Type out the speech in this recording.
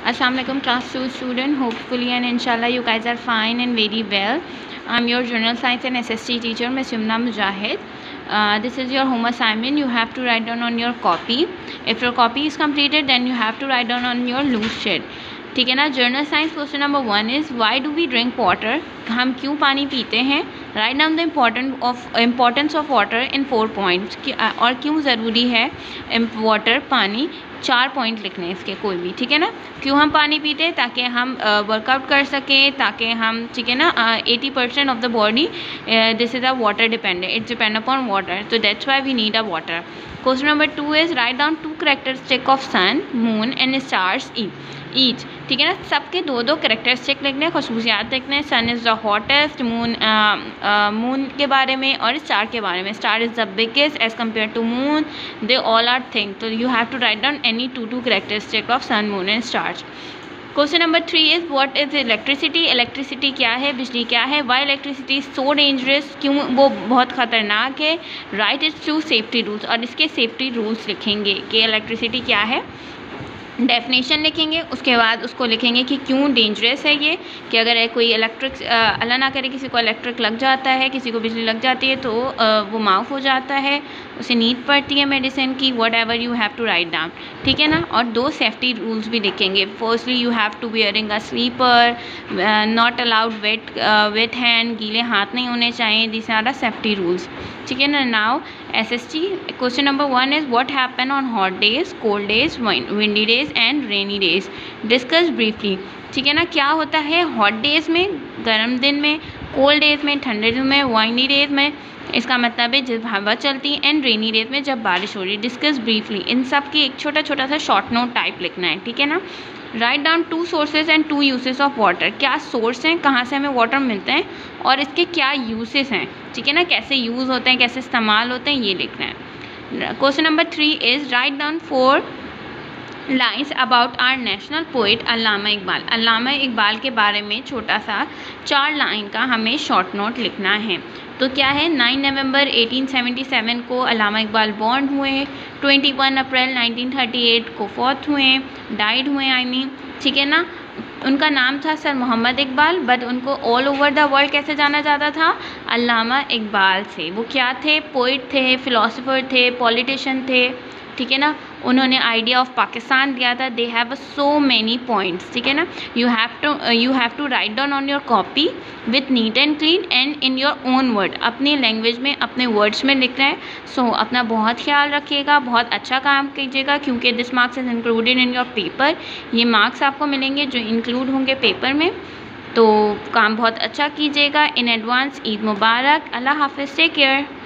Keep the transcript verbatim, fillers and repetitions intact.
Assalamualaikum class two student, hopefully and inshallah you guys are fine and very well. I'm your general science and S S T teacher, Miss Yumna Mujahid. Uh, this is your home assignment. You have to write down on your copy. If your copy is completed, then you have to write down on your loose sheet. ठीक है ना। General science question number one is why do we drink water, हम क्यों पानी पीते हैं। Write down the important of importance of water in four points, और क्यों ज़रूरी है वाटर पानी, चार पॉइंट लिखने हैं इसके कोई भी। ठीक है ना। क्यों हम पानी पीते हैं, ताकि हम वर्कआउट uh, कर सकें, ताकि हम ठीक है ना eighty percent of the body this is a water dependent, it's depend upon water, तो that's why we need a water. Question number two is write down two characteristic of sun, moon and stars each. ठीक है ना। सबके दो दो characteristic लिखने हैं, खसूसियात लिखने हैं। Sun is the hottest, moon moon के बारे में, और स्टार के बारे में। Star is the biggest as compare to moon, they all are thing. तो you have to write down any two two characteristic of sun, moon and stars. Question number three is what is electricity, electricity क्या है, बिजली क्या है। Why electricity is so dangerous, क्यों वो बहुत ख़तरनाक है। Write is to safety rules, और इसके सेफ्टी रूल्स लिखेंगे कि इलेक्ट्रिसिटी क्या है। डेफिनेशन लिखेंगे, उसके बाद उसको लिखेंगे कि क्यों डेंजरस है ये, कि अगर कोई इलेक्ट्रिक अल्लाह ना करे किसी को इलेक्ट्रिक लग जाता है, किसी को बिजली लग जाती है, तो वो माफ हो जाता है, उसे नीड पड़ती है मेडिसिन की। Whatever you have to write down. ठीक है ना। और दो सेफ्टी रूल्स भी लिखेंगे। Firstly you have to wearing a slipper, not allowed wet wet hand, गीले हाथ नहीं होने चाहिए। This are the safety rules. ठीक है ना। Now S S T question number one is what happen on hot days, cold days, windy days and rainy days, discuss briefly. ठीक है ना। क्या होता है हॉट डेज़ में, गर्म दिन में, कोल्ड डेज में, ठंडे दिन में, विंडी डेज में, इसका मतलब है जब हवा चलती है, एंड रेनी डेज में जब बारिश हो रही है। डिस्कस ब्रीफली, इन सब की एक छोटा छोटा सा शॉर्ट नोट टाइप लिखना है। ठीक है ना। Write down two sources and two uses of water, क्या सोर्स हैं, कहाँ से हमें वाटर मिलते हैं, और इसके क्या यूसेस हैं। ठीक है ना। कैसे यूज़ होते हैं, कैसे इस्तेमाल होते हैं, ये लिखना है। Question number three is write down four lines about our national poet Allama Iqbal. Allama Iqbal के बारे में छोटा सा चार लाइन का हमें शॉर्ट नोट लिखना है। तो क्या है, nine November eighteen seventy seven को अल्लामा इकबाल बॉर्न हुए, twenty one April nineteen thirty eight को फौत हुए, डाइड हुए आई मीन। ठीक है ना। उनका नाम था सर मोहम्मद इकबाल, बट उनको ऑल ओवर द वर्ल्ड कैसे जाना जाता था, अल्लामा इकबाल से। वो क्या थे, पोइट थे, फिलोसोफर थे, पॉलिटिशियन थे। ठीक है ना। उन्होंने आइडिया ऑफ पाकिस्तान दिया था। They have so many points. ठीक है ना। You have to you have to write down on your copy with neat and clean and in your own word, अपनी लैंग्वेज में, अपने वर्ड्स में लिखना है। सो so, अपना बहुत ख्याल रखिएगा, बहुत अच्छा काम कीजिएगा, क्योंकि this marks is included in your paper. ये मार्क्स आपको मिलेंगे जो इंक्लूड होंगे पेपर में, तो काम बहुत अच्छा कीजिएगा। इन एडवांस ईद मुबारक। अल्लाह हाफिज़, टेक केयर।